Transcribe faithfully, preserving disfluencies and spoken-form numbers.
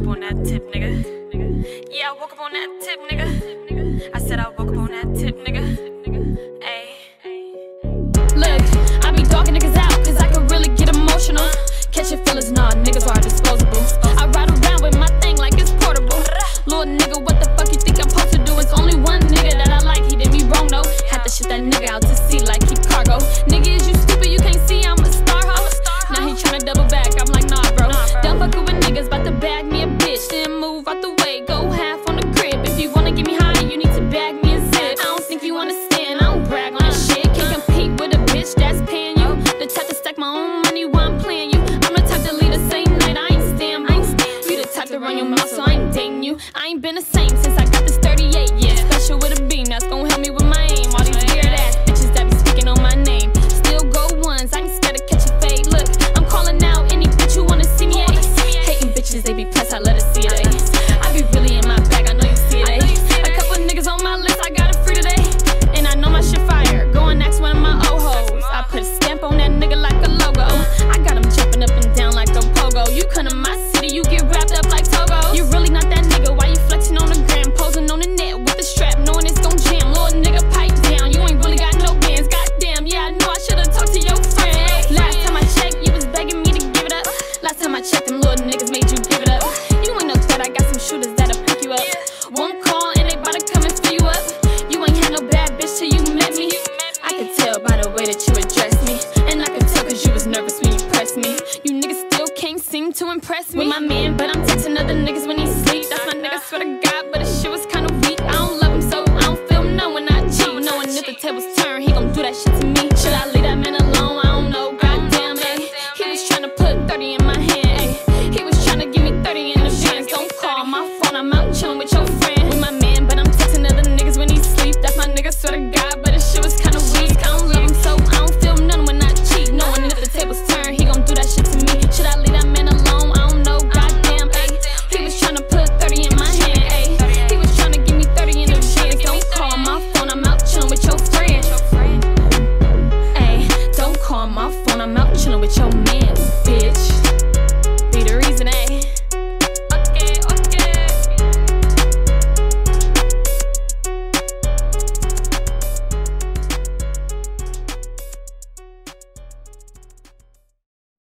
up on that tip, nigga. Yeah, I woke up on that tip, nigga. I said I woke up on that tip, nigga. Ayy. Look, I be dogging niggas out, cause I can really get emotional. Catch your feelings, nah, niggas are disposable.